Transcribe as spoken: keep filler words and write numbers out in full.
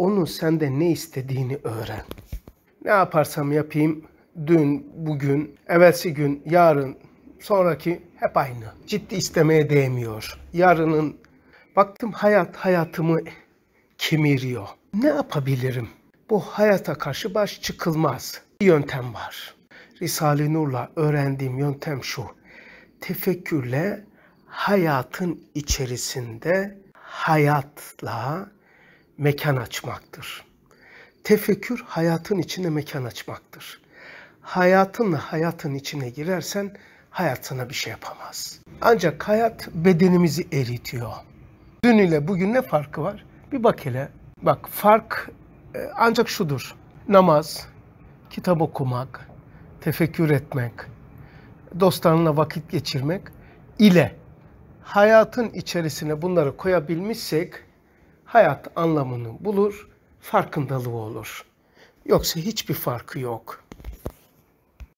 onun senden ne istediğini öğren. Ne yaparsam yapayım, dün, bugün, evvelsi gün, yarın, sonraki hep aynı. Ciddi istemeye değmiyor. Yarının, baktım hayat hayatımı kemiriyor. Ne yapabilirim? Bu hayata karşı baş çıkılmaz. Bir yöntem var. Risale-i Nur'la öğrendiğim yöntem şu. Tefekkürle hayatın içerisinde hayatla mekan açmaktır. Tefekkür hayatın içine mekan açmaktır. Hayatınla hayatın içine girersen hayat sana bir şey yapamaz. Ancak hayat bedenimizi eritiyor. Dün ile bugün ne farkı var? Bir bak hele. Bak fark ancak şudur. Namaz, kitap okumak, tefekkür etmek, dostlarınla vakit geçirmek ile hayatın içerisine bunları koyabilmişsek hayat anlamını bulur, farkındalığı olur. Yoksa hiçbir farkı yok.